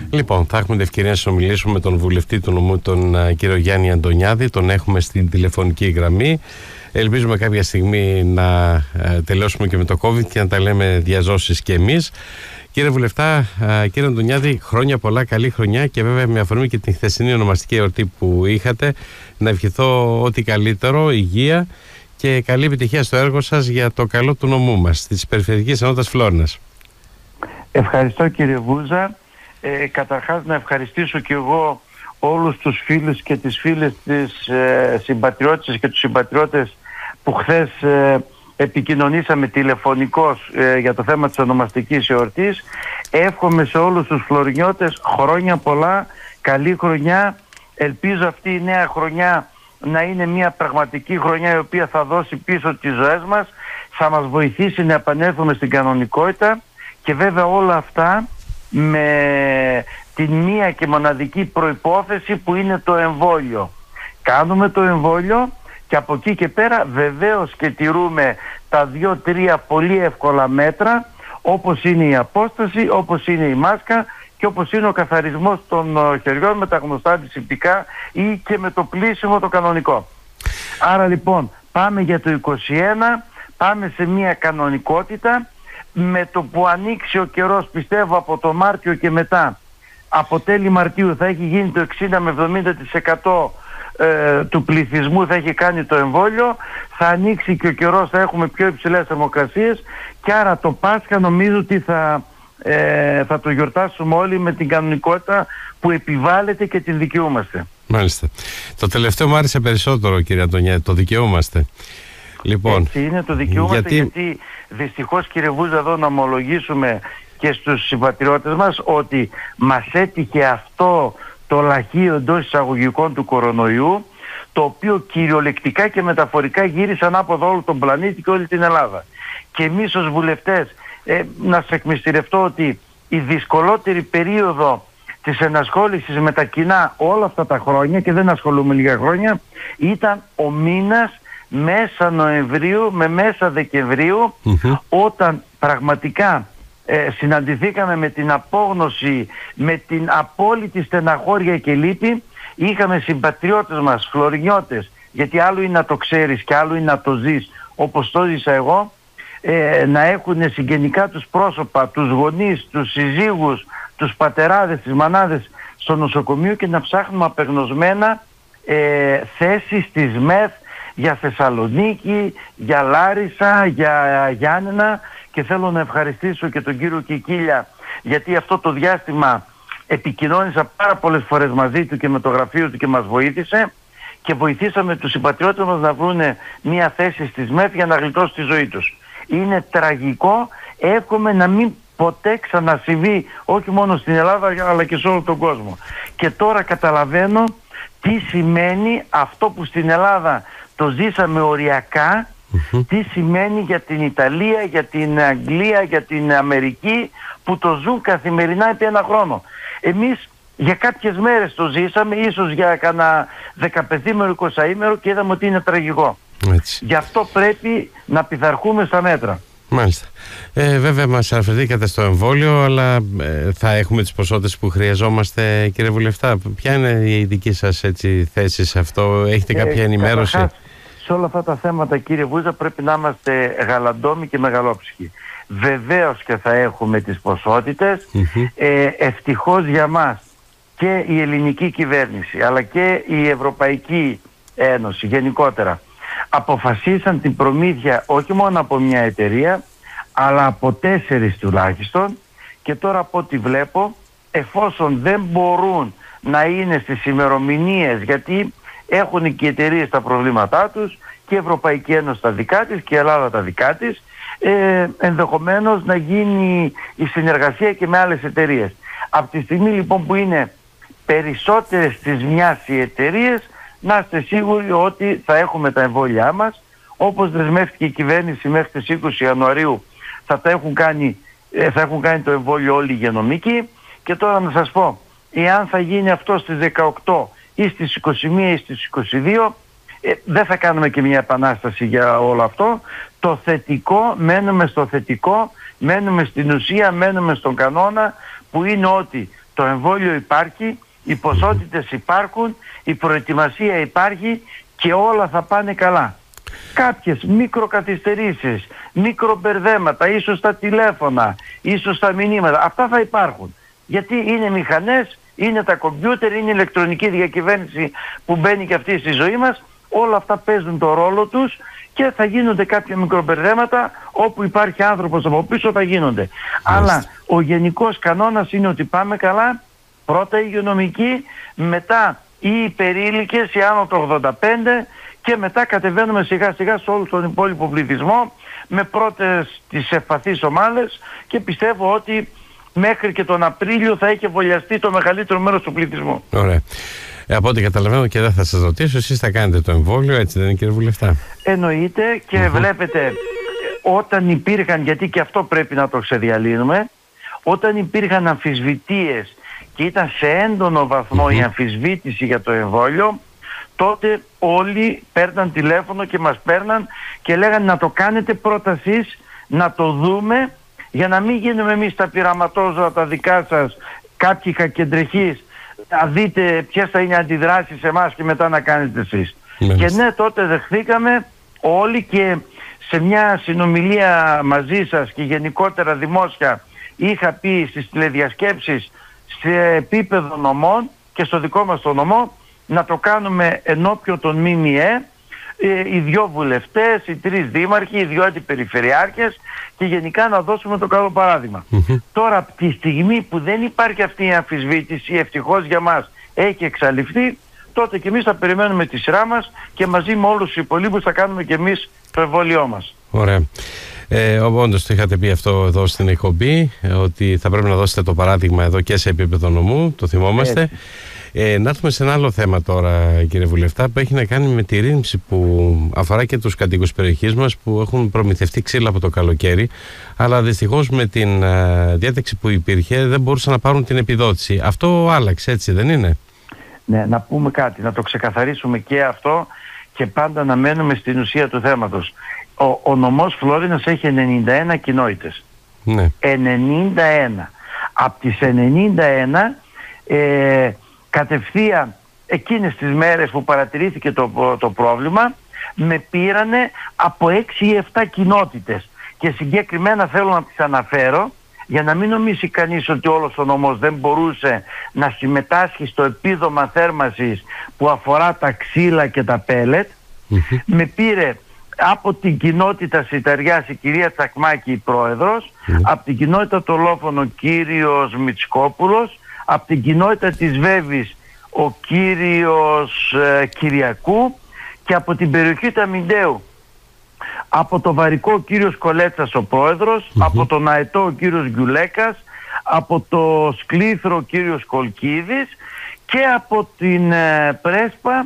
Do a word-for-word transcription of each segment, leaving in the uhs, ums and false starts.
Λοιπόν, θα έχουμε την ευκαιρία να συνομιλήσουμε με τον βουλευτή του νομού, τον uh, κύριο Γιάννη Αντωνιάδη. Τον έχουμε στην τηλεφωνική γραμμή. Ελπίζουμε κάποια στιγμή να uh, τελειώσουμε και με το COVID και να τα λέμε διαζώσεις και εμείς. Κύριε Βουλευτά, uh, κύριε Αντωνιάδη, χρόνια πολλά, καλή χρονιά και βέβαια με αφορμή και την χθεσινή ονομαστική εορτή που είχατε, να ευχηθώ ό,τι καλύτερο, υγεία και καλή επιτυχία στο έργο σας για το καλό του νομού μας, της Περιφερειακής Ενότητας Φλόρνας. Ευχαριστώ κύριε Βούζα. Ε, καταρχάς να ευχαριστήσω και εγώ όλους τους φίλους και τις φίλες της ε, συμπατριώτες και τους συμπατριώτες που χθες ε, επικοινωνήσαμε τηλεφωνικώς ε, για το θέμα της ονομαστικής εορτής. Εύχομαι σε όλους τους φλωρινιώτες χρόνια πολλά, καλή χρονιά. Ελπίζω αυτή η νέα χρονιά να είναι μια πραγματική χρονιά η οποία θα δώσει πίσω τις ζωές μας, θα μας βοηθήσει να επανέλθουμε στην κανονικότητα και βέβαια όλα αυτά με την μία και μοναδική προϋπόθεση που είναι το εμβόλιο. Κάνουμε το εμβόλιο και από εκεί και πέρα βεβαίως και τηρούμε τα δύο-τρία πολύ εύκολα μέτρα, όπως είναι η απόσταση, όπως είναι η μάσκα και όπως είναι ο καθαρισμός των χεριών με τα γνωστά αντισηπτικά ή και με το πλύσιμο το κανονικό. Άρα λοιπόν πάμε για το είκοσι ένα, πάμε σε μια κανονικότητα. Με το που ανοίξει ο καιρός, πιστεύω από το Μάρτιο και μετά, από τέλη Μαρτίου θα έχει γίνει το εξήντα με εβδομήντα τοις εκατό ε, του πληθυσμού θα έχει κάνει το εμβόλιο, θα ανοίξει και ο καιρός, θα έχουμε πιο υψηλές θερμοκρασίες και άρα το Πάσχα νομίζω ότι θα, ε, θα το γιορτάσουμε όλοι με την κανονικότητα που επιβάλλεται και την δικαιούμαστε. Μάλιστα. Το τελευταίο μου άρεσε περισσότερο, κύριε Αντωνιάδη, το δικαιούμαστε. Λοιπόν, έτσι είναι, το δικαιούμαστε γιατί, γιατί δυστυχώς κύριε Βούζα εδώ να ομολογήσουμε και στους συμπατριώτες μας ότι μας έτυχε αυτό το λαχείο εντός εισαγωγικών του κορονοϊού, το οποίο κυριολεκτικά και μεταφορικά γύρισε ανάποδα όλο τον πλανήτη και όλη την Ελλάδα. Και εμείς ως βουλευτές ε, να σε εκμυστηρευτώ ότι η δυσκολότερη περίοδο της ενασχόλησης με τα κοινά όλα αυτά τα χρόνια, και δεν ασχολούμαι λίγα χρόνια, ήταν ο μήνας μέσα Νοεμβρίου με μέσα Δεκεμβρίου, mm-hmm. όταν πραγματικά ε, συναντηθήκαμε με την απόγνωση, με την απόλυτη στεναχώρια και λύπη. Είχαμε συμπατριώτες μας, φλωρινιώτες, γιατί άλλο είναι να το ξέρεις και άλλο είναι να το ζεις όπως το ζήσα εγώ, ε, να έχουν συγγενικά τους πρόσωπα, τους γονείς, τους συζύγους, τους πατεράδες, τις μανάδες στο νοσοκομείο και να ψάχνουμε απεγνωσμένα ε, θέσεις της ΜΕΘ για Θεσσαλονίκη, για Λάρισα, για Γιάννενα, και θέλω να ευχαριστήσω και τον κύριο Κικίλια γιατί αυτό το διάστημα επικοινώνησα πάρα πολλές φορές μαζί του και με το γραφείο του και μας βοήθησε και βοηθήσαμε τους συμπατριώτες μας να βρουν μια θέση στις ΜΕΘ για να γλιτώσουν τη ζωή τους. Είναι τραγικό, εύχομαι να μην ποτέ ξανασυμβεί όχι μόνο στην Ελλάδα αλλά και σε όλο τον κόσμο. Και τώρα καταλαβαίνω τι σημαίνει αυτό που στην Ελλάδα το ζήσαμε οριακά, mm-hmm. τι σημαίνει για την Ιταλία, για την Αγγλία, για την Αμερική που το ζουν καθημερινά επί ένα χρόνο. Εμείς για κάποιες μέρες το ζήσαμε, ίσως για κανένα δεκαπενθήμερο, εικοσαήμερο και είδαμε ότι είναι τραγικό. Έτσι. Γι' αυτό πρέπει να πειθαρχούμε στα μέτρα. Μάλιστα. Ε, βέβαια μας αναφερθήκατε στο εμβόλιο, αλλά ε, θα έχουμε τις ποσότητες που χρειαζόμαστε, κύριε Βουλευτά. Ποια είναι η δική σας έτσι, θέση σε αυτό, έχετε κάποια ε, ενημέρωση? Καταρχάς, σε όλα αυτά τα θέματα κύριε Βούζα πρέπει να είμαστε γαλαντόμοι και μεγαλόψυχοι. Βεβαίως και θα έχουμε τις ποσότητες. Mm-hmm. Ε, ευτυχώς για μας και η ελληνική κυβέρνηση αλλά και η Ευρωπαϊκή Ένωση γενικότερα αποφασίσαν την προμήθεια όχι μόνο από μια εταιρεία αλλά από τέσσερις τουλάχιστον, και τώρα από ό,τι βλέπω, εφόσον δεν μπορούν να είναι στις ημερομηνίες γιατί έχουν και οι εταιρείες τα προβλήματά τους και η Ευρωπαϊκή Ένωση τα δικά της και η Ελλάδα τα δικά της, ε, ενδεχομένως να γίνει η συνεργασία και με άλλες εταιρείες. Από τη στιγμή λοιπόν που είναι περισσότερες της μιας οι εταιρείες, να είστε σίγουροι ότι θα έχουμε τα εμβόλια μας, όπως δεσμεύτηκε η κυβέρνηση μέχρι τις είκοσι Ιανουαρίου θα, τα έχουν κάνει, θα έχουν κάνει το εμβόλιο όλοι οι υγειονομικοί. Και τώρα να σας πω, εάν θα γίνει αυτό στις δεκαοκτώ ή στις είκοσι μία ή στις είκοσι δύο, ε, δεν θα κάνουμε και μια επανάσταση για όλο αυτό. Το θετικό, μένουμε στο θετικό, μένουμε στην ουσία, μένουμε στον κανόνα που είναι ότι Το εμβόλιο υπάρχει, οι ποσότητες υπάρχουν, η προετοιμασία υπάρχει και όλα θα πάνε καλά. Κάποιες μικροκαθυστερήσεις, μικρομπερδέματα, ίσως στα τηλέφωνα, ίσως στα μηνύματα, αυτά θα υπάρχουν. Γιατί είναι μηχανές, είναι τα κομπιούτερ, είναι η ηλεκτρονική διακυβέρνηση που μπαίνει και αυτή στη ζωή μας. Όλα αυτά παίζουν το ρόλο τους και θα γίνονται κάποια μικρομπερδέματα, όπου υπάρχει άνθρωπος από πίσω θα γίνονται. Yes. Αλλά ο γενικός κανόνας είναι ότι πάμε καλά, πρώτα οι υγειονομικοί, μετά οι υπερήλικες, οι άνω των ογδόντα πέντε και μετά κατεβαίνουμε σιγά σιγά σε όλο τον υπόλοιπο πληθυσμό με πρώτες τις ευπαθείς ομάδες και πιστεύω ότι μέχρι και τον Απρίλιο θα έχει εμβολιαστεί το μεγαλύτερο μέρος του πληθυσμού. Ωραία. Ε, από ό,τι καταλαβαίνω και δεν θα σας ρωτήσω, εσείς θα κάνετε το εμβόλιο, έτσι δεν είναι, κύριε Βουλευτά? Εννοείται και uh-huh. βλέπετε, όταν υπήρχαν, γιατί και αυτό πρέπει να το ξεδιαλύνουμε, όταν υπήρχαν αμφισβητίες και ήταν σε έντονο βαθμό uh-huh. η αμφισβήτηση για το εμβόλιο, τότε όλοι παίρναν τηλέφωνο και μας παίρναν και λέγανε να το κάνετε πρώτα εσείς, να το δούμε, για να μην γίνουμε εμείς τα πειραματόζωα τα δικά σας, κάποιοι κακεντρεχείς, να δείτε ποιες θα είναι αντιδράσεις σε εμάς και μετά να κάνετε εσείς. Μάλιστα. Και ναι, τότε δεχθήκαμε όλοι και σε μια συνομιλία μαζί σας και γενικότερα δημόσια είχα πει στις τηλεδιασκέψεις σε επίπεδο νομών και στο δικό μας το νομό να το κάνουμε ενώπιον των ΜΜΕ, οι δυο βουλευτές, οι τρεις δήμαρχοι, οι δυο αντιπεριφερειάρχες και γενικά να δώσουμε το καλό παράδειγμα. Mm-hmm. Τώρα από τη στιγμή που δεν υπάρχει αυτή η αμφισβήτηση, ευτυχώς για μας έχει εξαλειφθεί, τότε και εμείς θα περιμένουμε τη σειρά μας και μαζί με όλους τους υπολείπους θα κάνουμε και εμείς το εμβόλιό μας. Ωραία. Ε, όντως το είχατε πει αυτό εδώ στην εκπομπή, ότι θα πρέπει να δώσετε το παράδειγμα εδώ και σε επίπεδο νομού, το θυμόμαστε. Έτσι. Ε, να έρθουμε σε ένα άλλο θέμα τώρα, κύριε Βουλευτά, που έχει να κάνει με τη ρύθμιση που αφορά και τους κατοίκους περιοχής μας που έχουν προμηθευτεί ξύλα από το καλοκαίρι, αλλά δυστυχώς με την uh, διάταξη που υπήρχε δεν μπορούσαν να πάρουν την επιδότηση. Αυτό άλλαξε, έτσι δεν είναι? Ναι, να πούμε κάτι, να το ξεκαθαρίσουμε και αυτό και πάντα να μένουμε στην ουσία του θέματος. Ο, ο νομός Φλόρινας έχει ενενήντα ένα κοινότητες. Ναι. ενενήντα ένα. Από τις ενενήντα ένα... Ε, κατευθείαν εκείνες τις μέρες που παρατηρήθηκε το, το πρόβλημα με πήρανε από έξι ή επτά κοινότητες και συγκεκριμένα θέλω να τις αναφέρω για να μην νομίσει κανείς ότι όλος ο νομός δεν μπορούσε να συμμετάσχει στο επίδομα θέρμανσης που αφορά τα ξύλα και τα πέλετ. Mm-hmm. Με πήρε από την κοινότητα Σιταριάς η κυρία Τσακμάκη η πρόεδρος, mm-hmm. από την κοινότητα Τολόφωνο ο κύριος Μιτσκόπουλος, από την κοινότητα της Βέβης ο κύριος ε, Κυριακού και από την περιοχή του Αμυντέου από το Βαρικό ο κύριος Κολέτσας ο πρόεδρος, mm-hmm. από τον Αετό ο κύριος Γκιουλέκας, από το Σκλήθρο ο κύριος Κολκίδης και από την ε, Πρέσπα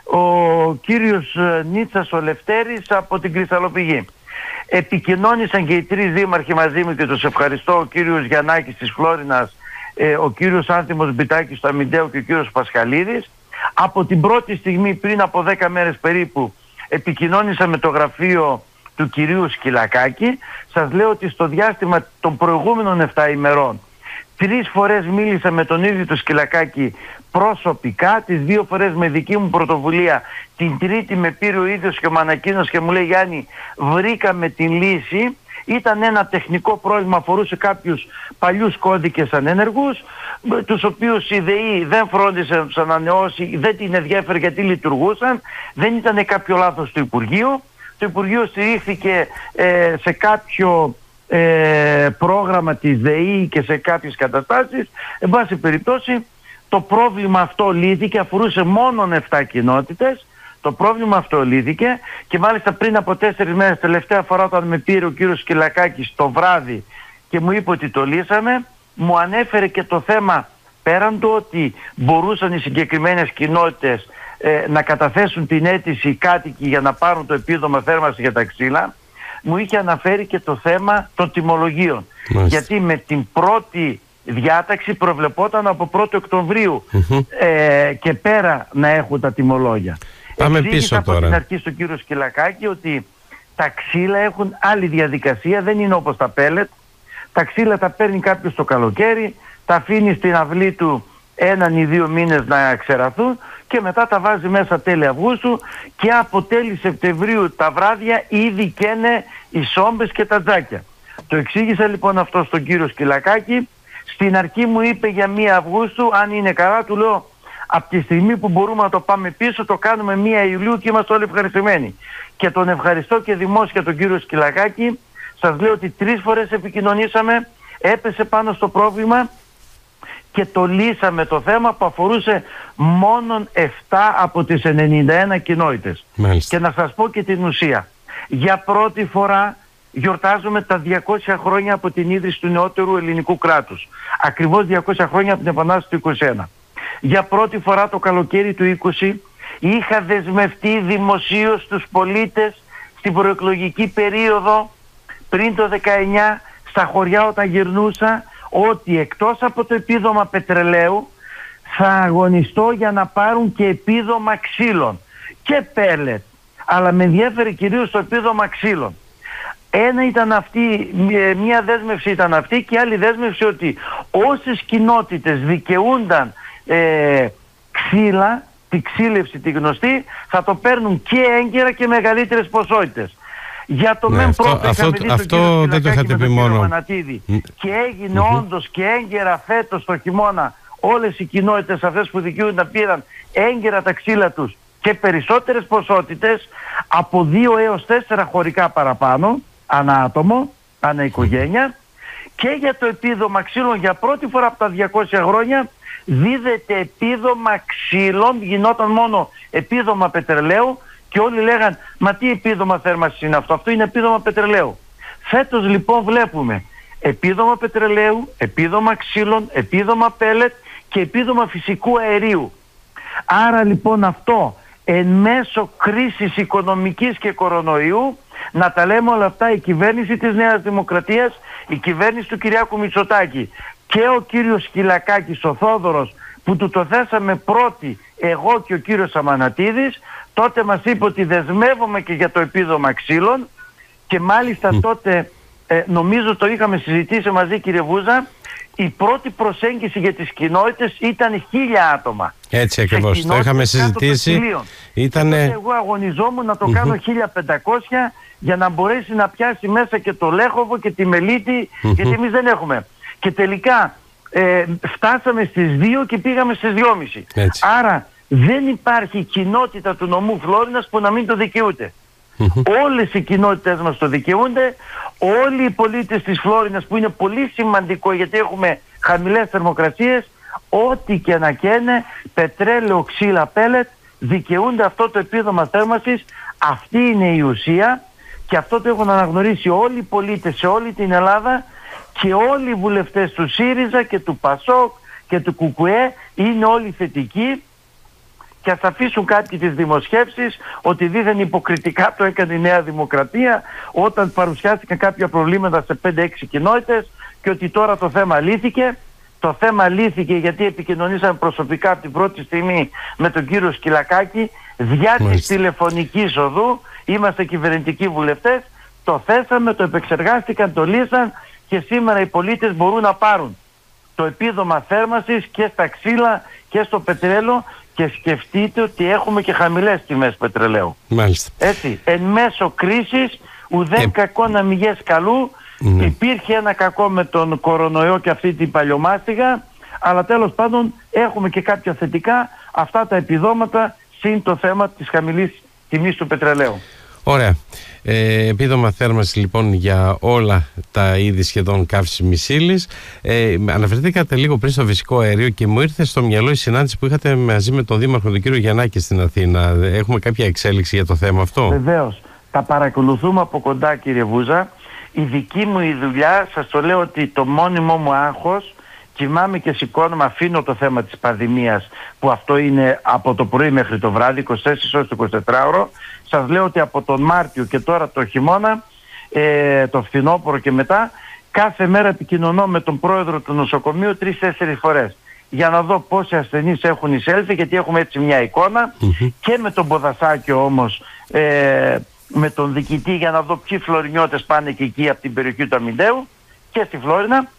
ο κύριος ε, Νίτσας ο Λευτέρης από την Κρυσταλλοπηγή. Επικοινώνησαν και οι τρεις δήμαρχοι μαζί μου και τους ευχαριστώ, ο κύριος Γιαννάκης της Φλόρινας, Ε, ο κύριος Άνθιμος Μπιτάκης του Αμυντέου και ο κύριος Πασχαλίδης. Από την πρώτη στιγμή πριν από δέκα μέρες περίπου επικοινώνησα με το γραφείο του κυρίου Σκυλακάκη. Σας λέω ότι στο διάστημα των προηγούμενων επτά ημερών τρεις φορές μίλησα με τον ίδιο του Σκυλακάκη προσωπικά, τις δύο φορές με δική μου πρωτοβουλία. Την τρίτη με πήρε ο ίδιος και μου ανακοίνωσε και μου λέει Γιάννη, βρήκαμε την λύση. Ήταν ένα τεχνικό πρόβλημα, αφορούσε κάποιους παλιούς κώδικες ανένεργους, τους οποίους η ΔΕΗ δεν φρόντισε να τους ανανεώσει, δεν την ενδιέφερε γιατί λειτουργούσαν, δεν ήταν κάποιο λάθος του Υπουργείου. Το Υπουργείο στηρίχθηκε ε, σε κάποιο ε, πρόγραμμα της ΔΕΗ και σε κάποιες καταστάσεις. Εν πάση περιπτώσει, το πρόβλημα αυτό λύθηκε, αφορούσε μόνον επτά κοινότητες. Το πρόβλημα αυτό λύθηκε και μάλιστα πριν από τέσσερις μέρες, τελευταία φορά όταν με πήρε ο κύριος Σκυλακάκης το βράδυ και μου είπε ότι το λύσαμε, μου ανέφερε και το θέμα πέραν του ότι μπορούσαν οι συγκεκριμένες κοινότητες ε, να καταθέσουν την αίτηση οι κάτοικοι για να πάρουν το επίδομα θέρμανσης για τα ξύλα, μου είχε αναφέρει και το θέμα των τιμολογίων. Μάλιστα. Γιατί με την πρώτη διάταξη προβλεπόταν από πρώτη Οκτωβρίου mm-hmm. ε, και πέρα να έχουν τα τιμολόγια. Πάμε Εξήγησα πίσω από τώρα. την αρχή στον κύριο Σκυλακάκη ότι τα ξύλα έχουν άλλη διαδικασία, δεν είναι όπως τα πέλετ. Τα ξύλα τα παίρνει κάποιος το καλοκαίρι, τα τα αφήνει στην αυλή του έναν ή δύο μήνες να ξεραθούν και μετά τα βάζει μέσα τέλη Αυγούστου και από τέλη Σεπτεμβρίου τα βράδια ήδη καίνε οι σόμπες και τα τζάκια. Το εξήγησα λοιπόν αυτό στον κύριο Σκυλακάκη. Στην αρχή μου είπε για μία Αυγούστου, αν είναι καλά, του λέω από τη στιγμή που μπορούμε να το πάμε πίσω το κάνουμε μία Ιουλίου και είμαστε όλοι ευχαριστημένοι. Και τον ευχαριστώ και δημόσια τον κύριο Σκυλακάκη. Σας λέω ότι τρεις φορές επικοινωνήσαμε, έπεσε πάνω στο πρόβλημα και το λύσαμε το θέμα που αφορούσε μόνον επτά από τις ενενήντα ένα κοινότητες. Μάλιστα. Και να σας πω και την ουσία. Για πρώτη φορά γιορτάζουμε τα διακόσια χρόνια από την ίδρυση του νεότερου ελληνικού κράτους. Ακριβώς διακόσια χρόνια από την Επανάσταση του είκοσι ένα. Για πρώτη φορά το καλοκαίρι του είκοσι είχα δεσμευτεί δημοσίως στους πολίτες στην προεκλογική περίοδο πριν το δεκαεννιά στα χωριά όταν γυρνούσα ότι εκτός από το επίδομα πετρελαίου θα αγωνιστώ για να πάρουν και επίδομα ξύλων και πέλετ, αλλά με ενδιαφέρει κυρίως το επίδομα ξύλων. Ένα ήταν αυτή, μια δέσμευση ήταν αυτή και άλλη δέσμευση ότι όσες κοινότητες δικαιούνταν ε, ξύλα, τη ξύλευση τη γνωστή, θα το παίρνουν και έγκαιρα και μεγαλύτερες ποσότητες. Για το ναι, μεν αυτό, πρώτο αυτό, είχαμε δει αυτό τον κύριο δεν το είχατε πει μόνο. Και έγινε mm-hmm. όντως και έγκαιρα φέτος το χειμώνα όλες οι κοινότητες αυτές που δικαιούνται πήραν έγκαιρα τα ξύλα τους και περισσότερες ποσότητες από δύο έως τέσσερα χωρικά παραπάνω ανά άτομο, ανά οικογένεια. Και για το επίδομα ξύλων για πρώτη φορά από τα διακόσια χρόνια δίδεται επίδομα ξύλων, γινόταν μόνο επίδομα πετρελαίου και όλοι λέγαν μα τι επίδομα θέρμανσης είναι αυτό, αυτό είναι επίδομα πετρελαίου. Φέτος λοιπόν βλέπουμε επίδομα πετρελαίου, επίδομα ξύλων, επίδομα πέλετ και επίδομα φυσικού αερίου. Άρα λοιπόν αυτό εν μέσω κρίσης οικονομικής και κορονοϊού, να τα λέμε όλα αυτά, η κυβέρνηση της Νέας Δημοκρατίας, η κυβέρνηση του Κυριάκου Μητσοτάκη και ο κύριος Σκυλακάκης, ο Θόδωρος, που του το θέσαμε πρώτη, εγώ και ο κύριος Αμανατίδης, τότε μας είπε ότι δεσμεύομαι και για το επίδομα ξύλων και μάλιστα mm. τότε ε, νομίζω το είχαμε συζητήσει μαζί, κύριε Βούζα, η πρώτη προσέγγιση για τις κοινότητες ήταν χίλια άτομα. Έτσι ακριβώς, το είχαμε συζητήσει. Ήτανε... Εγώ αγωνιζόμουν να το mm-hmm. κάνω χίλια πεντακόσια για να μπορέσει να πιάσει μέσα και το Λέχοβο και τη Μελίτη, mm-hmm. γιατί εμείς δεν έχουμε. Και τελικά ε, φτάσαμε στις δύο και πήγαμε στις δυόμισι. Άρα δεν υπάρχει κοινότητα του νομού Φλόρινας που να μην το δικαιούται. Mm-hmm. Όλες οι κοινότητες μας το δικαιούνται, όλοι οι πολίτες της Φλόρινας, που είναι πολύ σημαντικό γιατί έχουμε χαμηλές θερμοκρασίες, ό,τι και να καίνε, πετρέλαιο, ξύλα, πέλετ, δικαιούνται αυτό το επίδομα θέρμανσης. Αυτή είναι η ουσία και αυτό το έχουν αναγνωρίσει όλοι οι πολίτες σε όλη την Ελλάδα και όλοι οι βουλευτές του ΣΥΡΙΖΑ και του ΠΑΣΟΚ και του ΚΚΕ είναι όλοι θετικοί. Και ας αφήσουν κάποιοι τις δημοσιεύσεις ότι δίθεν υποκριτικά το έκανε η Νέα Δημοκρατία όταν παρουσιάστηκαν κάποια προβλήματα σε πέντε έξι κοινότητες και ότι τώρα το θέμα λύθηκε. Το θέμα λύθηκε γιατί επικοινωνήσαμε προσωπικά από την πρώτη στιγμή με τον κύριο Σκυλακάκη διά της τηλεφωνικής οδού, είμαστε κυβερνητικοί βουλευτές, το θέσαμε, το επεξεργάστηκαν, το λύσαν και σήμερα οι πολίτες μπορούν να πάρουν το επίδομα θέρμανσης και στα ξύλα και στο πετρέλαιο. Και σκεφτείτε ότι έχουμε και χαμηλές τιμές πετρελαίου. Μάλιστα. Έτσι, εν μέσω κρίσης, ουδέν ε... κακό να μηγές καλού. Ναι. Υπήρχε ένα κακό με τον κορονοϊό και αυτή την παλιομάστιγα, αλλά τέλος πάντων έχουμε και κάποια θετικά, αυτά τα επιδόματα συν το θέμα της χαμηλής τιμής του πετρελαίου. Ωραία. Ε, επίδομα θέρμανσης λοιπόν για όλα τα είδη σχεδόν καύσιμης ύλης. Ε, αναφερθήκατε λίγο πριν στο φυσικό αέριο και μου ήρθε στο μυαλό η συνάντηση που είχατε μαζί με τον Δήμαρχο τον κύριο Γιαννάκη στην Αθήνα. Έχουμε κάποια εξέλιξη για το θέμα αυτό? Βεβαίως. Τα παρακολουθούμε από κοντά, κύριε Βούζα. Η δική μου η δουλειά, σας το λέω ότι το μόνιμο μου άγχος, κοιμάμαι και σηκώνομαι, αφήνω το θέμα της πανδημίας που αυτό είναι από το πρωί μέχρι το βράδυ, είκοσι τέσσερις ώρες το εικοσιτετράωρο. Σας λέω ότι από τον Μάρτιο και τώρα το χειμώνα, ε, το φθινόπωρο και μετά, κάθε μέρα επικοινωνώ με τον πρόεδρο του νοσοκομείου τρεις-τέσσερις φορές για να δω πόσοι ασθενείς έχουν εισέλθει, γιατί έχουμε έτσι μια εικόνα, mm-hmm. και με τον Ποδασάκιο όμως, ε, με τον διοικητή, για να δω ποιοι φλωρινιώτες πάνε και εκεί από την περιοχή του Αμυντέου και στη Φλόρινα.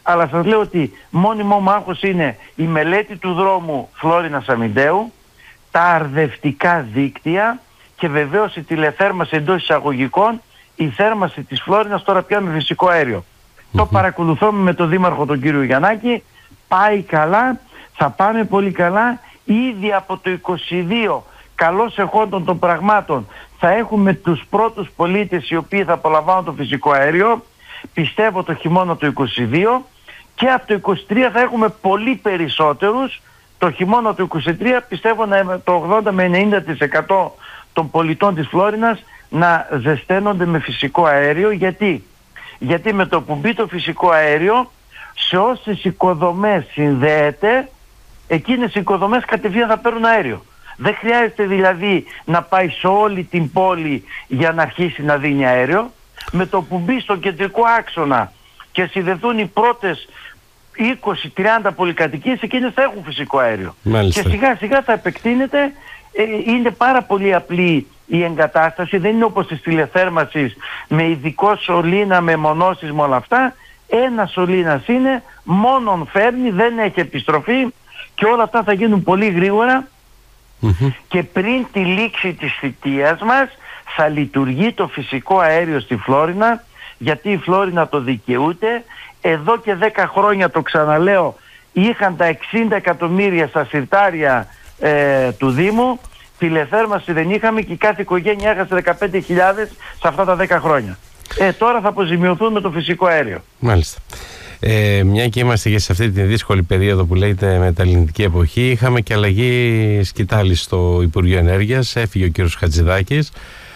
αλλά σας λέω ότι μόνιμο μου άγχος είναι η μελέτη του δρόμου Φλόρινας Αμυντέου, τα αρδευτικά δίκτυα και βεβαίως η τηλεθέρμανση εντός εισαγωγικών, η θέρμανση της Φλόρινας τώρα πια με φυσικό αέριο. Mm-hmm. Το παρακολουθούμε με τον Δήμαρχο τον κύριο Γιαννάκη, πάει καλά, θα πάμε πολύ καλά. Ήδη από το είκοσι δύο, καλώς εχόντων των πραγμάτων, θα έχουμε τους πρώτους πολίτες οι οποίοι θα απολαμβάνουν το φυσικό αέριο, πιστεύω το χειμώνα του είκοσι δύο, και από το είκοσι τρία θα έχουμε πολύ περισσότερους. Το χειμώνα του είκοσι τρία πιστεύω να το ογδόντα με ενενήντα τοις εκατό των πολιτών της Φλόρινας να ζεσταίνονται με φυσικό αέριο. Γιατί? Γιατί με το που μπει το φυσικό αέριο, σε όσες οικοδομές συνδέεται, εκείνες οι οικοδομές κατευθείαν θα παίρνουν αέριο. Δεν χρειάζεται δηλαδή να πάει σε όλη την πόλη για να αρχίσει να δίνει αέριο. Με το που μπει στο κεντρικό άξονα και συνδεθούν οι πρώτες είκοσι με τριάντα πολυκατοικίες, εκείνες θα έχουν φυσικό αέριο. Μάλιστα. Και σιγά σιγά θα επεκτείνεται. Ε, είναι πάρα πολύ απλή η εγκατάσταση, δεν είναι όπως της τηλεθέρμανσης με ειδικό σωλήνα, με μονώσεις, με όλα αυτά. Ένα σωλήνας είναι, μόνον φέρνει, δεν έχει επιστροφή και όλα αυτά θα γίνουν πολύ γρήγορα. Mm-hmm. Και πριν τη λήξη της θητείας μας θα λειτουργεί το φυσικό αέριο στη Φλόρινα, γιατί η Φλόρινα το δικαιούται. Εδώ και δέκα χρόνια, το ξαναλέω, είχαν τα εξήντα εκατομμύρια στα συρτάρια ε, του Δήμου, τηλεθέρμανση δεν είχαμε και κάθε οικογένεια έχασε δεκαπέντε χιλιάδες σε αυτά τα δέκα χρόνια. Ε, τώρα θα αποζημιωθούν με το φυσικό αέριο. Μάλιστα. Ε, μια και είμαστε και σε αυτή τη δύσκολη περίοδο που λέγεται μεταλληνική εποχή, είχαμε και αλλαγή σκητάλης στο Υπουργείο Ενέργειας, έφυγε ο κύριος Χατζηδάκης.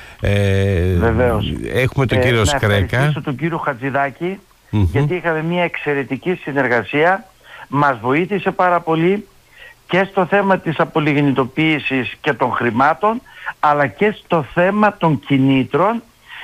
Ε, Βεβαίως. Έχουμε τον ε, κύριο Σκρέκα. Να ευχαριστήσω τον κύριο Χατζηδάκη, mm-hmm. γιατί είχαμε μια εξαιρετική συνεργασία, μας βοήθησε πάρα πολύ και στο θέμα της απολιγνητοποίησης και των χρημάτων, αλλά και στο θέμα των κινήτρων,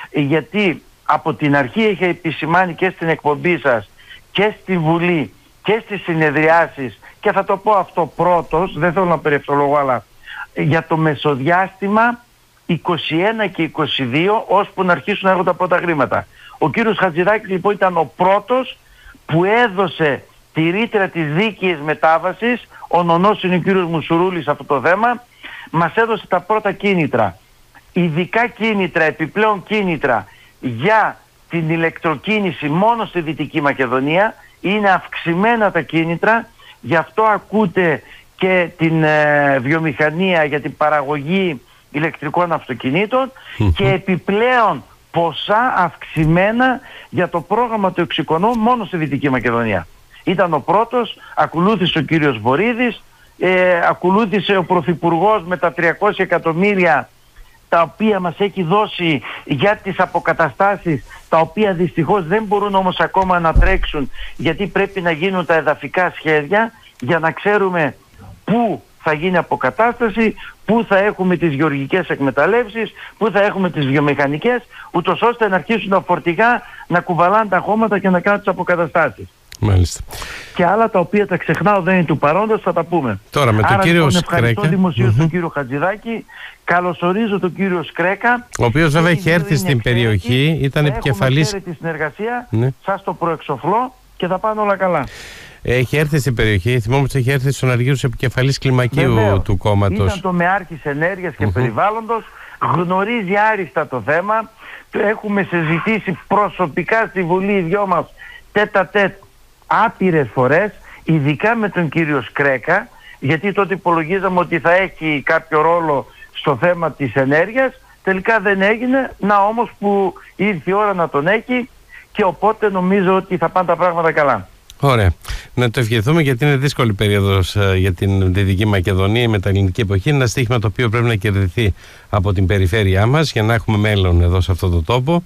γιατί από την αρχή είχε επισημάνει και στην εκπομπή σας και στη Βουλή και στις συνεδριάσεις, και θα το πω αυτό πρώτος, δεν θέλω να περιευθολογώ, αλλά για το μεσοδιάστημα είκοσι ένα και είκοσι δύο, ώσπου να αρχίσουν να έρχονται τα πρώτα χρήματα. Ο κύριος Χατζηδάκης λοιπόν ήταν ο πρώτος που έδωσε τη ρήτρα της δίκαιης μετάβασης, ο νονός είναι ο κύριος Μουσουρούλης αυτό το θέμα, μας έδωσε τα πρώτα κίνητρα, ειδικά κίνητρα, επιπλέον κίνητρα για την ηλεκτροκίνηση μόνο στη Δυτική Μακεδονία. Είναι αυξημένα τα κίνητρα, γι' αυτό ακούτε και την ε, βιομηχανία για την παραγωγή ηλεκτρικών αυτοκινήτων και επιπλέον ποσά αυξημένα για το πρόγραμμα του εξοικονόμου μόνο στη Δυτική Μακεδονία. Ήταν ο πρώτος, ακολούθησε ο κύριος Βορίδης, ε, ακολούθησε ο Πρωθυπουργός με τα τριακόσια εκατομμύρια τα οποία μας έχει δώσει για τις αποκαταστάσεις, τα οποία δυστυχώς δεν μπορούν όμως ακόμα να τρέξουν, γιατί πρέπει να γίνουν τα εδαφικά σχέδια για να ξέρουμε πού θα γίνει αποκατάσταση, πού θα έχουμε τις γεωργικές εκμεταλλεύσεις, πού θα έχουμε τις βιομηχανικές, ούτως ώστε να αρχίσουν τα φορτηγά να κουβαλάνε τα χώματα και να κάνουν τις αποκαταστάσεις. Μάλιστα. Και άλλα τα οποία τα ξεχνάω, δεν είναι του παρόντος, θα τα πούμε. Τώρα με τον Άρα, κύριο λοιπόν, Σκρέκα. Ευχαριστώ δημοσίως mm-hmm. τον κύριο Χατζηδάκη. Καλωσορίζω τον κύριο Σκρέκα. Ο οποίος βέβαια έχει έρθει στην περιοχή, ήταν επικεφαλής. Έχουμε τη συνεργασία, ναι. σας το προεξοφλώ και θα πάνε όλα καλά. Έχει έρθει στην περιοχή, θυμόμαστε έχει έρθει στον Αργύρους επικεφαλής κλιμακίου Βεβαίως, του κόμματος. Ήταν το μεάρχης ενέργειας και mm-hmm. περιβάλλοντος, γνωρίζει άριστα το θέμα. Έχουμε συζητήσει προσωπικά στη Βουλή οι δυο μας τέτα τέτ άπειρες φορές, ειδικά με τον κύριο Σκρέκα, γιατί τότε υπολογίζαμε ότι θα έχει κάποιο ρόλο στο θέμα της ενέργειας, τελικά δεν έγινε, να όμως που ήρθε η ώρα να τον έχει, και οπότε νομίζω ότι θα πάνε τα πράγματα καλά. Ωραία. Να το ευχηθούμε, γιατί είναι δύσκολη περίοδος uh, για την Δυτική Μακεδονία, η μεταλληνική εποχή. Είναι ένα στοίχημα το οποίο πρέπει να κερδιθεί από την περιφέρειά μας για να έχουμε μέλλον εδώ σε αυτό το τόπο.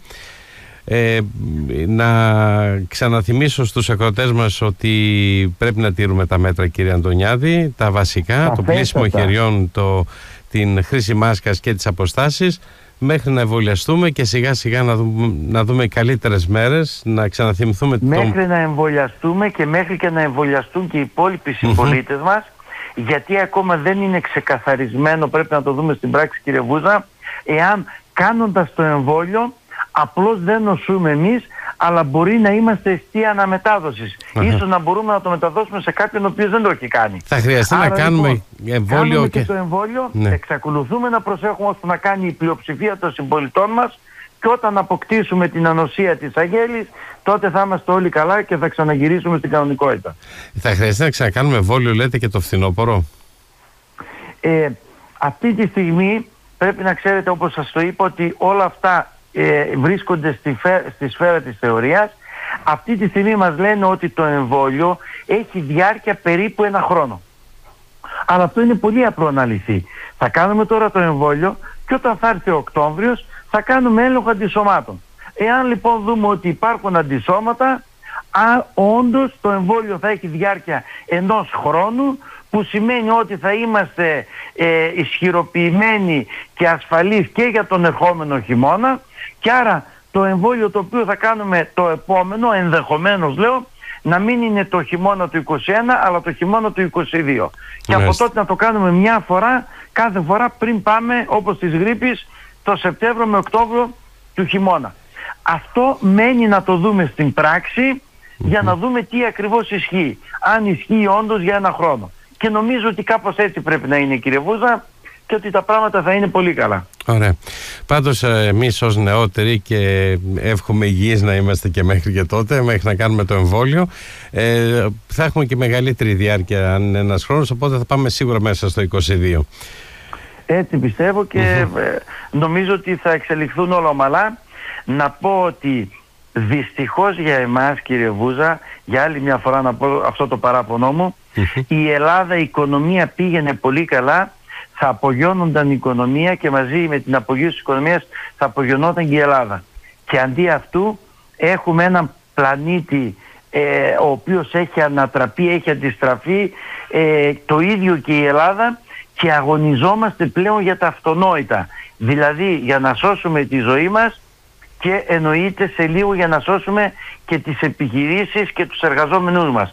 Ε, να ξαναθυμίσω στους ακροατές μας ότι πρέπει να τηρούμε τα μέτρα, κύριε Αντωνιάδη, τα βασικά, τα το πλήσιμο χεριών, το, την χρήση μάσκας και τις αποστάσεις, μέχρι να εμβολιαστούμε και σιγά σιγά να δούμε, να δούμε καλύτερες μέρες, να ξαναθυμηθούμε. Μέχρι τον... να εμβολιαστούμε και μέχρι και να εμβολιαστούν και οι υπόλοιποι συμπολίτες mm-hmm. μας, γιατί ακόμα δεν είναι ξεκαθαρισμένο, πρέπει να το δούμε στην πράξη, κύριε Βούζα, εάν κάνοντας το εμβόλιο απλώς δεν νοσούμε εμείς, αλλά μπορεί να είμαστε αιστεία αναμετάδοσης. Uh-huh. Ίσως να μπορούμε να το μεταδώσουμε σε κάποιον ο οποίος δεν το έχει κάνει. Θα χρειαστεί Άρα, να κάνουμε λοιπόν, εμβόλιο κάνουμε και... και το εμβόλιο, ναι. εξακολουθούμε να προσέχουμε ώστε να κάνει η πλειοψηφία των συμπολιτών μας, και όταν αποκτήσουμε την ανοσία της αγέλης, τότε θα είμαστε όλοι καλά και θα ξαναγυρίσουμε στην κανονικότητα. Θα χρειαστεί να ξανακάνουμε εμβόλιο, λέτε, και το φθινόπωρο? Ε, αυτή τη στιγμή πρέπει να ξέρετε, όπως σας το είπα, ότι όλα αυτά ε, βρίσκονται στη, φε, στη σφαίρα της θεωρίας. Αυτή τη στιγμή μας λένε ότι το εμβόλιο έχει διάρκεια περίπου ένα χρόνο. Αλλά αυτό είναι πολύ απλό να λυθεί. Θα κάνουμε τώρα το εμβόλιο και όταν θα έρθει ο Οκτώβριος θα κάνουμε έλεγχο αντισωμάτων. Εάν λοιπόν δούμε ότι υπάρχουν αντισώματα, α, όντως το εμβόλιο θα έχει διάρκεια ενός χρόνου, που σημαίνει ότι θα είμαστε ε, ισχυροποιημένοι και ασφαλείς και για τον ερχόμενο χειμώνα, και άρα το εμβόλιο το οποίο θα κάνουμε το επόμενο, ενδεχομένως λέω, να μην είναι το χειμώνα του είκοσι ένα αλλά το χειμώνα του είκοσι δύο. Και από τότε να το κάνουμε μια φορά, κάθε φορά πριν πάμε, όπως της γρίπης, το Σεπτέμβριο με Οκτώβριο του χειμώνα. Αυτό μένει να το δούμε στην πράξη για να δούμε τι ακριβώς ισχύει. Αν ισχύει όντως για ένα χρόνο. Και νομίζω ότι κάπως έτσι πρέπει να είναι, κύριε Βούζα, και ότι τα πράγματα θα είναι πολύ καλά. Ωραία. Πάντως εμείς ως νεότεροι, και εύχομαι υγιείς να είμαστε και μέχρι και τότε, μέχρι να κάνουμε το εμβόλιο, ε, θα έχουμε και μεγαλύτερη διάρκεια αν είναι ένας χρόνος, οπότε θα πάμε σίγουρα μέσα στο είκοσι δύο. Έτσι πιστεύω και mm-hmm. ε, νομίζω ότι θα εξελιχθούν όλα ομαλά. Να πω ότι δυστυχώς για εμάς, κύριε Βούζα, για άλλη μια φορά να πω αυτό το παράπονό μου, mm-hmm. η Ελλάδα, η οικονομία πήγαινε πολύ καλά, θα απογειώνονταν η οικονομία και μαζί με την απογείωση της οικονομίας θα απογειωνόταν και η Ελλάδα. Και αντί αυτού έχουμε έναν πλανήτη ε, ο οποίος έχει ανατραπεί, έχει αντιστραφεί, ε, το ίδιο και η Ελλάδα, και αγωνιζόμαστε πλέον για τα αυτονόητα. Δηλαδή για να σώσουμε τη ζωή μας και εννοείται σε λίγο για να σώσουμε και τις επιχειρήσεις και τους εργαζόμενους μας.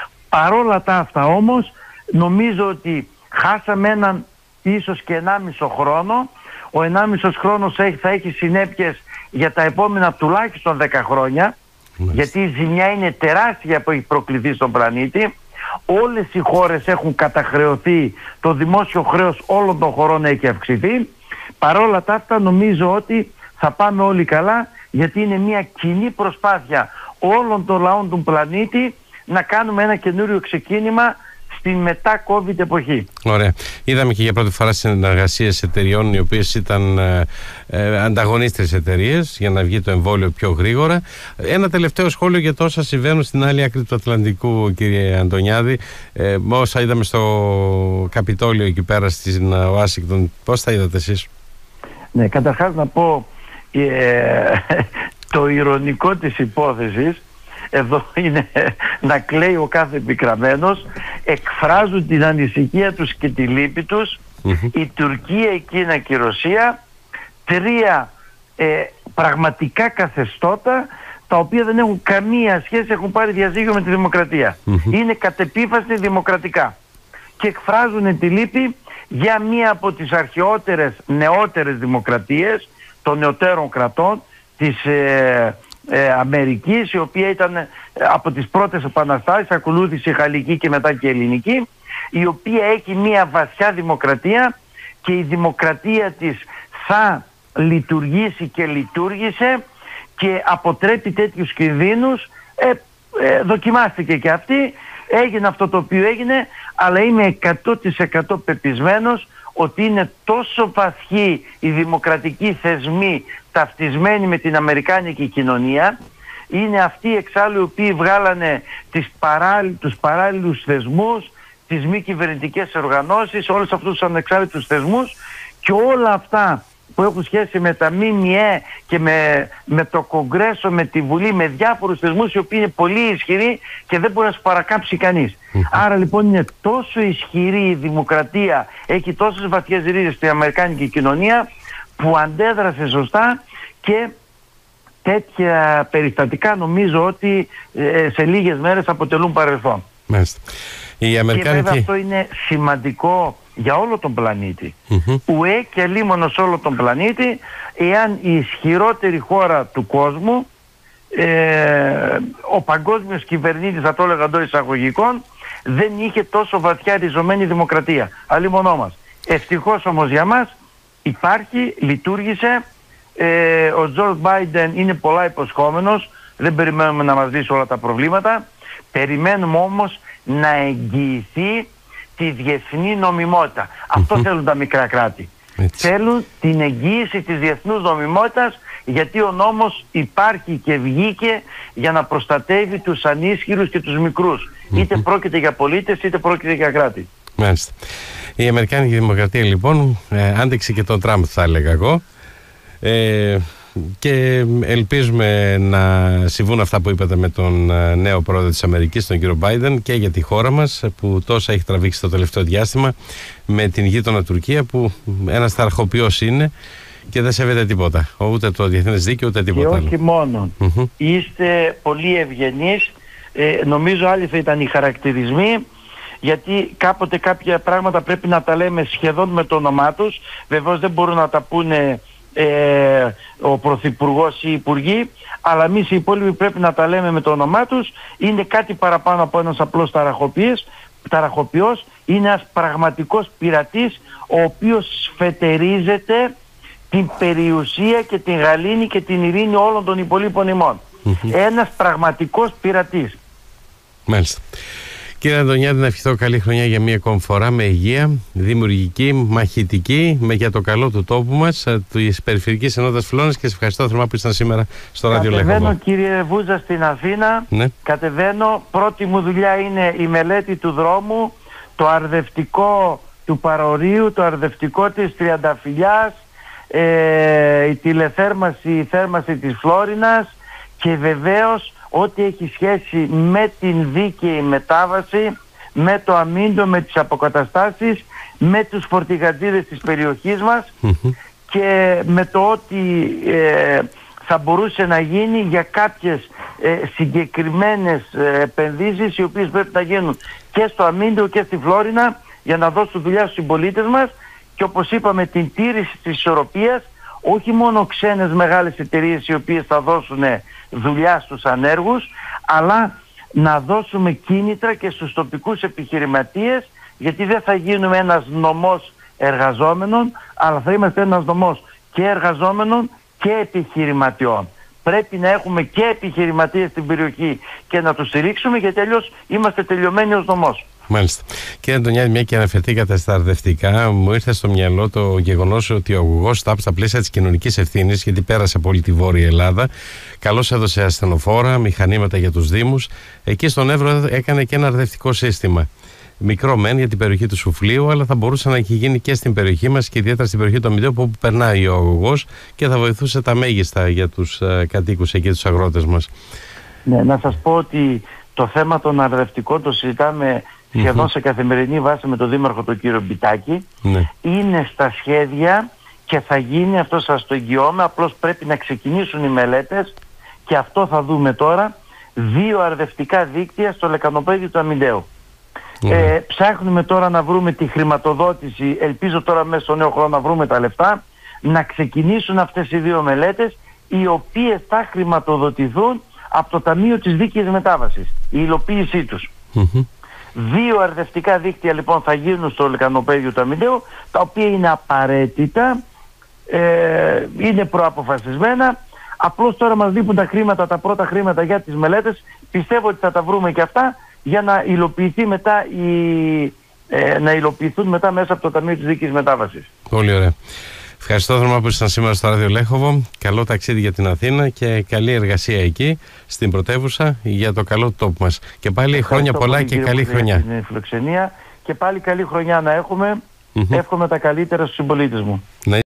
Παρόλα τα αυτά όμως νομίζω ότι χάσαμε έναν ίσως και ενάμισο χρόνο. Ο ενάμισος χρόνος θα έχει συνέπειες για τα επόμενα τουλάχιστον δέκα χρόνια, yes. γιατί η ζημιά είναι τεράστια που έχει προκληθεί στον πλανήτη. Όλες οι χώρες έχουν καταχρεωθεί, το δημόσιο χρέος όλων των χωρών έχει αυξηθεί. Παρόλα τα αυτά νομίζω ότι θα πάμε όλοι καλά, γιατί είναι μια κοινή προσπάθεια όλων των λαών του πλανήτη να κάνουμε ένα καινούριο ξεκίνημα στην μετά COVID εποχή. Ωραία. Είδαμε και για πρώτη φορά συνεργασίες εταιριών οι οποίες ήταν ε, ε, ανταγωνίστρες εταιρείες για να βγει το εμβόλιο πιο γρήγορα. Ένα τελευταίο σχόλιο για το όσα συμβαίνουν στην άλλη άκρη του Ατλαντικού, κύριε Αντωνιάδη. Ε, όσα είδαμε στο Καπιτόλιο εκεί πέρα στην Ουάσιγκτον, πώς τα είδατε εσείς? Ναι, καταρχάς να πω ε, το ηρωνικό της υπόθεσης. Εδώ είναι να κλαίει ο κάθε επικραμμένος. Εκφράζουν την ανησυχία τους και τη λύπη τους mm-hmm. η Τουρκία, η Κίνα και η Ρωσία, τρία ε, πραγματικά καθεστώτα τα οποία δεν έχουν καμία σχέση, έχουν πάρει διαζύγιο με τη δημοκρατία. Mm-hmm. Είναι κατ' επίφαση δημοκρατικά και εκφράζουν τη λύπη για μία από τις αρχαιότερες νεότερες δημοκρατίες των νεωτέρων κρατών της ε, Ε, Αμερικής, η οποία ήταν ε, από τις πρώτες επαναστάσεις, ακολούθησε η Γαλλική και μετά και η Ελληνική, η οποία έχει μια βασιά δημοκρατία και η δημοκρατία της θα λειτουργήσει και λειτουργήσε και αποτρέπει τέτοιους κινδύνους. ε, ε, δοκιμάστηκε και αυτή, έγινε αυτό το οποίο έγινε, αλλά είμαι εκατό τοις εκατό πεπισμένος ότι είναι τόσο βαθιοί οι δημοκρατικοί θεσμοί ταυτισμένοι με την αμερικάνικη κοινωνία. Είναι αυτοί εξάλλου οι οποίοι βγάλανε τις παράλληλ, τους παράλληλους θεσμούς, τις μη κυβερνητικές οργανώσεις, όλους αυτούς τους ανεξάρτητους θεσμούς, και όλα αυτά που έχουν σχέση με τα ΜΜΕ και με, με το Κογκρέσο, με τη Βουλή, με διάφορους θεσμούς οι οποίοι είναι πολύ ισχυροί και δεν μπορεί να σου παρακάψει κανείς. Άρα λοιπόν είναι τόσο ισχυρή η δημοκρατία, έχει τόσες βαθιές ρίζες στην αμερικάνικη κοινωνία, που αντέδρασε σωστά και τέτοια περιστατικά νομίζω ότι ε, σε λίγες μέρες αποτελούν παρελθόν. Μάλιστα. Η Αμερικάνικη... Και βέβαια αυτό είναι σημαντικό για όλο τον πλανήτη. Mm-hmm. Ουέ και λίμωνο σε όλο τον πλανήτη, εάν η ισχυρότερη χώρα του κόσμου, ε, ο παγκόσμιος κυβερνήτης, θα το έλεγα εντός εισαγωγικών, δεν είχε τόσο βαθιά ριζωμένη δημοκρατία. Αλίμονό μας. Ευτυχώς όμως για μας υπάρχει, λειτουργήσε, ε, ο Τζο Μπάιντεν είναι πολλά υποσχόμενος, δεν περιμένουμε να μας λύσει όλα τα προβλήματα, περιμένουμε όμως να εγγυηθεί τη διεθνή νομιμότητα. Mm-hmm. Αυτό θέλουν τα μικρά κράτη. Έτσι. Θέλουν την εγγύηση της διεθνούς νομιμότητας, γιατί ο νόμος υπάρχει και βγήκε για να προστατεύει τους ανίσχυρους και τους μικρούς. Mm-hmm. Είτε πρόκειται για πολίτες είτε πρόκειται για κράτη. Μάλιστα. Η Αμερικάνικη Δημοκρατία λοιπόν ε, άντεξε και τον Τραμπ, θα έλεγα εγώ, ε, και ελπίζουμε να συμβούν αυτά που είπατε με τον νέο πρόεδρο της Αμερικής, τον κύριο Μπάιντεν, και για τη χώρα μας που τόσα έχει τραβήξει το τελευταίο διάστημα με την γείτονα Τουρκία, που ένας ταραχοποιός είναι και δεν σέβεται τίποτα, ούτε το διεθνές δίκαιο ούτε τίποτα και άλλο. όχι μόνο. Mm-hmm. Είστε πολύ ευγενείς, ε, νομίζω άλλοι θα ήταν οι χαρακτηρισμοί, γιατί κάποτε κάποια πράγματα πρέπει να τα λέμε σχεδόν με το όνομά τους. Βεβαίως δεν μπορούν να τα πούνε ε, ο Πρωθυπουργός ή οι Υπουργοί, αλλά εμείς οι υπόλοιποι πρέπει να τα λέμε με το όνομά τους. Είναι κάτι παραπάνω από ένας απλός ταραχοποιός, είναι ένας πραγματικός πειρατής, ο οποίος σφετερίζεται την περιουσία και την γαλήνη και την ειρήνη όλων των υπολείπων ημών. Mm-hmm. Ένας πραγματικός πειρατής. Μάλιστα. Κύριε Αντωνιάδη, να ευχηθώ καλή χρονιά για μία ακόμη φορά, με υγεία, δημιουργική, μαχητική, με για το καλό του τόπου μας, της Περιφερειακής Ενότητας Φλόρινας, και σε ευχαριστώ θερμά που ήσταν σήμερα στο Ράδιο Λέχοβο. Κατεβαίνω, κύριε Βούζα, στην Αθήνα. Ναι. Κατεβαίνω. Πρώτη μου δουλειά είναι η μελέτη του δρόμου, το αρδευτικό του Παρορίου, το αρδευτικό της Τριανταφυλλιάς, ε, η τηλεθέρμαση, η θέρμαση της Φλόρινας και βεβαίως ό,τι έχει σχέση με την δίκαιη μετάβαση, με το αμύντο, με τις αποκαταστάσεις, με τους φορτηγατζίδες της περιοχής μας mm-hmm. και με το ότι ε, θα μπορούσε να γίνει για κάποιες ε, συγκεκριμένες ε, επενδύσεις, οι οποίες πρέπει να γίνουν και στο αμύντο και στη Φλόρινα, για να δώσουν δουλειά στους συμπολίτες μας, και όπως είπαμε την τήρηση της ισορροπίας, όχι μόνο ξένες μεγάλες εταιρείες οι οποίες θα δώσουν δουλειά στους ανέργους, αλλά να δώσουμε κίνητρα και στους τοπικούς επιχειρηματίες, γιατί δεν θα γίνουμε ένας νομός εργαζόμενων, αλλά θα είμαστε ένας νομός και εργαζόμενων και επιχειρηματιών. Πρέπει να έχουμε και επιχειρηματίες στην περιοχή και να τους στηρίξουμε, γιατί αλλιώς είμαστε τελειωμένοι ως νομός. Μάλιστα. Κύριε Αντωνιάδη, μια και αναφερθήκατε στα αρδευτικά, μου ήρθε στο μυαλό το γεγονός ότι ο αγωγός ΣΤΑΠ, στα πλαίσια της κοινωνικής ευθύνης, γιατί πέρασε από όλη τη Βόρεια Ελλάδα, καλώς έδωσε ασθενοφόρα, μηχανήματα για τους Δήμους. Εκεί στον Εύρο έκανε και ένα αρδευτικό σύστημα. Μικρό μεν για την περιοχή του Σουφλίου, αλλά θα μπορούσε να έχει γίνει και στην περιοχή μας, και ιδιαίτερα στην περιοχή του Αμυντέου, που περνάει ο αγωγός, και θα βοηθούσε τα μέγιστα για τους uh, κατοίκους εκεί, τους αγρότες μας. Ναι, να σας πω ότι το θέμα των αρδευτικών το συζητάμε σχεδόν mm-hmm. σε καθημερινή βάση με τον Δήμαρχο τον κύριο Μπιτάκη. Ναι. Είναι στα σχέδια και θα γίνει, αυτό σας το εγγυώμαι, απλώς πρέπει να ξεκινήσουν οι μελέτες, και αυτό θα δούμε τώρα, δύο αρδευτικά δίκτυα στο λεκανοπέδιο του Αμυντέου. Mm-hmm. Ε, ψάχνουμε τώρα να βρούμε τη χρηματοδότηση, ελπίζω τώρα μέσα στο νέο χρόνο να βρούμε τα λεφτά, να ξεκινήσουν αυτές οι δύο μελέτες, οι οποίες θα χρηματοδοτηθούν από το Ταμείο της Δίκαιης Μετάβασης, η υλοποίησή τους. Mm-hmm. Δύο αρδευτικά δίκτυα λοιπόν θα γίνουν στο λεκανοπέδιο του Αμυντέου, τα οποία είναι απαραίτητα, ε, είναι προαποφασισμένα. Απλώς τώρα μας λείπουν τα χρήματα, τα πρώτα χρήματα για τις μελέτες. Πιστεύω ότι θα τα βρούμε και αυτά για να υλοποιηθεί μετά η, ε, να υλοποιηθούν μετά μέσα από το Ταμείο της Δίκαιης Μετάβασης. Πολύ ωραία. Ευχαριστώ θερμά που ήσασταν σήμερα στο Ράδιο Λέχοβο. Καλό ταξίδι για την Αθήνα και καλή εργασία εκεί, στην πρωτεύουσα, για το καλό του τόπου μας. Και πάλι ευχαριστώ χρόνια πολλά πολύ, και καλή χρονιά. Την φιλοξενία, και πάλι καλή χρονιά να έχουμε. Mm-hmm. Εύχομαι τα καλύτερα στους συμπολίτες μου. Ναι.